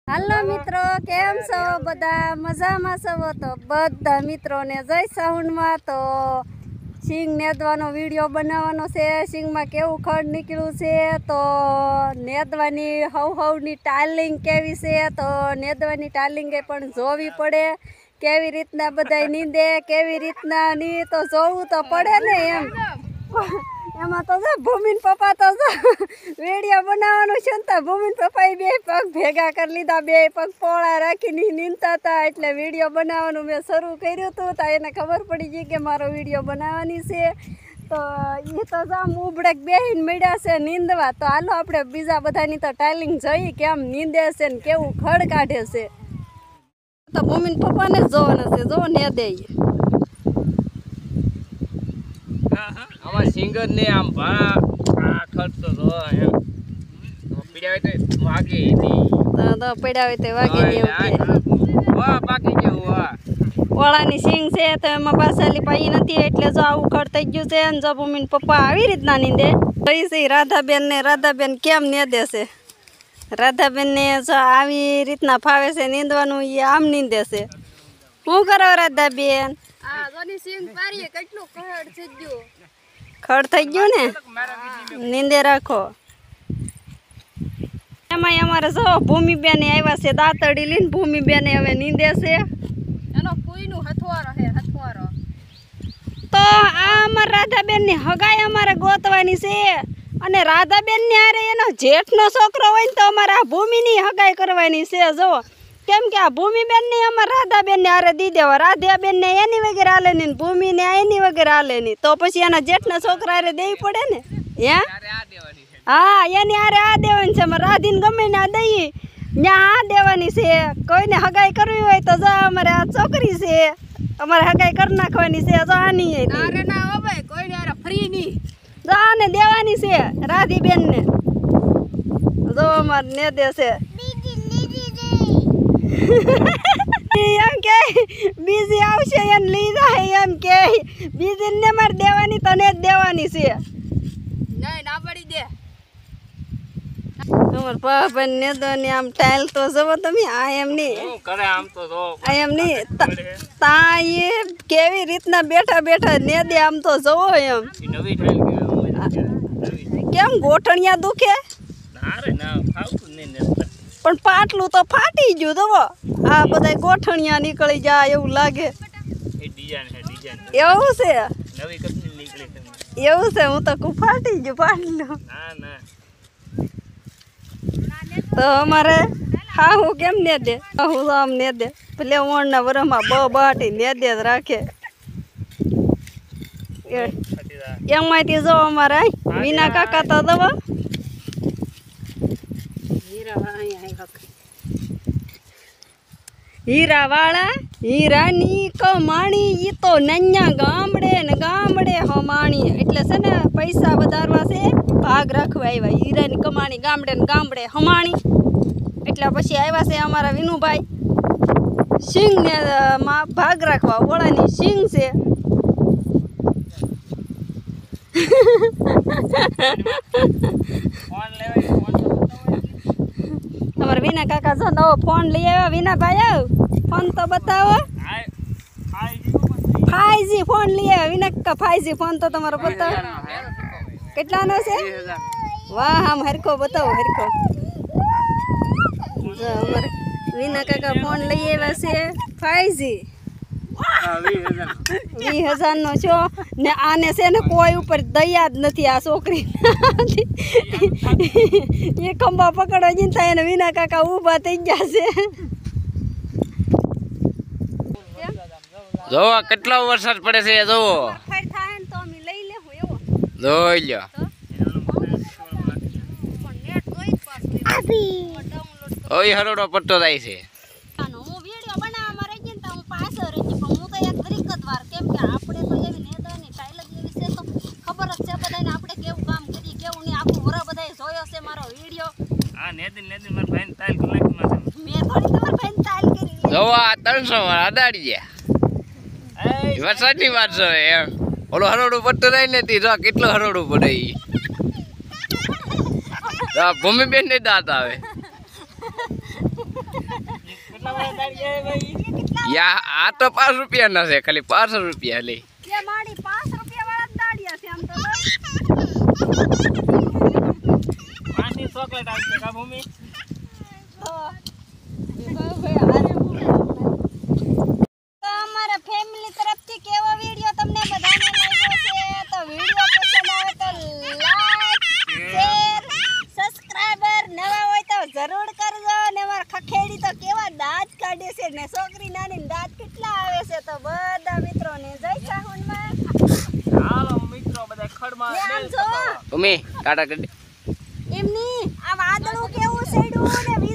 હાલો મિત્રો, કેમ છો બધા? મજામાં છો? તો બધા મિત્રોને જય સાઉન્ડમાં. તો સિંગ નેદવાનો વિડીયો બનાવવાનો છે. સિંગમાં કેવું ખડ નીકળ્યું છે, તો નેદવાની હવની ટાલિંગ કેવી છે, તો નેદવાની ટાલિંગે પણ જોવી પડે. કેવી રીતના બધા નીંદે, કેવી રીતના નહીં, તો જોવું તો પડે ને એમ. એમાં તો ભૂમિન પપ્પા તો વિડીયો બનાવવાનું છે ને, તો ભૂમિન પપ્પાએ બે પગ ભેગા કરી લીધા, બે પગ પોળા રાખીને નીંદતા હતા. એટલે વિડીયો બનાવવાનું મેં શરૂ કર્યું હતું, તો એને ખબર પડી ગઈ કે મારો વિડીયો બનાવવાની છે. તો એ તો આમ ઉબડક બેહીને મળ્યા છે નીંદવા. તો હાલો આપણે બીજા બધાની તો ટાઇલિંગ જોઈ કેમ નીંદે છે ને કેવું ખડ કાઢે છે. તો ભૂમિન પપ્પાને જ જોવાના છે, જો ને દે સિંગર ને આમ ખર્ચતો તો એમ પીડાવે તો વાગે તો પીડાવે તો વાગે વાહ બાકી કેવું વાહ ઓળાની સિંગ છે, તો એમાં પાછાલી પાઈ નથી, એટલે જો આવું ખડ થઈ ગયું છે. અને જો ભૂમિન પપ્પા આવી રીતના નીંદે રહી છે. રાધાબેન કેમ નીંદે છે? રાધાબેન ને જો આવી રીતના ફાવે છે નીંદવાનું, એ આમ નીંદે છે. શું કરો રાધાબેન? ખડ થઈ ગયું ને, નીંદે રાખો. એમાં અમારે જો ભૂમિબેન આવ્યા છે દાંતડી લઈને. ભૂમિબેન હવે નીંદે છે. તો આ અમારા રાધાબેન ની હગાઈ અમારે ગોતવાની છે. અને રાધાબેન ની હારે એનો જેઠનો છોકરો હોય ને, તો અમારે આ ભૂમિની હગાઈ કરવાની છે. જો કેમ કે આ ભૂમિબેન ને અમારે રાધાબેન ને હારે દી દેવા. રાધાબેન ને એની વગેરે હાલે નહીં, ભૂમિ ને એની વગેરે હાલે નહીં. તો પછી એના જેઠના છોકરા હારે દેવી પડે ને. હા, એની હારે આ દેવાની છે. અમારે રાધીને ગમે ને આ દઈએ ત્યાં આ દેવાની છે. કોઈને હગાઈ કરવી હોય તો જો અમારે આ છોકરી છે, અમારે હગાઈ કરી નાખવાની છે. જો આની જો આને દેવાની છે રાધીબેન ને. જો અમારે ને દે છે એમ કે બીજી આવશે એને લઈ જાય એમ કે બીજી ને મારે દેવાની, તને જ દેવાની છે. તમાર પાપા ને દોની આમ ટાઈલ તો જવો તમે. આ એમ નહીં કરે આમ તો આ એમ નહીં તા એ કેવી રીતના બેઠા બેઠા ને દે આમ તો જવો એમ. નવી ટાઈલ કેમ ગોઠણિયા દુખે? ના ફાવતું નહીં. પણ પાટલું તો ફાટી ગયું. જવો આ બધા ગોઠણિયા નીકળી જાય એવું લાગે. એવું છે? નવી કંપની નીકળી એવું છે? હું તો ખૂબ ફાટી ગયું પાટલું. ના તો અમારે હા હું કેમ ને દે? હું આમ ને દે પેલે ઓણના વરમાં બાટી ને દે જ રાખે. એમાંથી જો અમારે વિના કાકા તો દવા હીરા વાળા હીરાની કમાણી. ઈ તો નૈયા ગામડે ને ગામડે હમાણી. એટલે છે ને પૈસા વધારવા છે, ભાગ રાખવા આવ્યા. હીરાની કમાણી ગામડે ને ગામડે હમાણી. એટલે પછી આવ્યા છે અમારા વિનુભાઈ સિંગ ને ભાગ રાખવા. ઓળાની સિંગ છે. તમારે વિના કાકા જો નવો ફોન લઈ આવ્યા. વિનાભાઈ આવ ફોન તો બતાવો. 5G ફોન લઈ આવ્યા વિના કાકા. 5G ફોન તો તમારો બતાવો. કેટલાનો છે? વાહ, આમ હરખો બતાવો હરખો. જો અમારે વિના કાકા ફોન લઈ આવ્યા છે 5G 20,000 નો છો ને. આને છે ને કોઈ ઉપર દયા જ નથી આ છોકરી. એ ખંભા પકડવા જઈને થાય એને વિના કાકા ઊભા થઈ ગયા છે. જોવો કેટલો વરસાદ પડે છે. જોવો થાય ને તો અમે લઈ લેવું એવો. જોઈ લ્યો. ઓય હરોડો પડતો જાય છે. હું વિડીયો બનાવવામાં રહી ગઈ ને તો હું પાછળ રહી ગઈ, પણ હું તો એક તરીક જ વાર. કેમ કે આપણે તો એવી નેદાની ટાઈલ જ એવી છે, તો ખબર જ છે બધાને આપણે કેવું કામ કરીએ કેવું નહીં. આખું વરા બધાએ જોયો છે મારો વિડીયો. હા, નેદી મારા ભાઈને ટાઈલ કરી નાખી. મેં થોડી તમારા ભાઈને ટાઈલ કરી. જોવો આ 300 વાર અડાડી ગયા. વરસાદની વાત છે એમ. ઓલો હરોડું પડતું જાય ને તી જો કેટલું હરોડું પડે. ભૂમિબેન ને દાંત આવે. યા આ તો 5 રૂપિયાના છે ખાલી 5 રૂપિયા લે કે માડી 5 રૂપિયા વાળા જ દાડિયા છે આમ તો પાણી ચોકલેટ આવશે કા ભૂમિ તો અમારા ફેમિલી તરફથી કેવો વિડિયો તમને બધાને લાગ્યો છે તો વિડિયો પસંદ આવે તો લાઈક શેર સબસ્ક્રાઇબર નવા હોય તો જરૂર કરજો ને અમાર ખખેડી તો કેવા દાંત કાઢે છે ને છોકરી નાની દાંત કેટલા આવે છે તો બધા મિત્રોને જય સાહુનમાં હાલો મિત્રો બધા ખડમાં ને આમ જો ભૂમિ ટાટા કરી દે એમની આ વાદળું કેવું છેડ્યું ને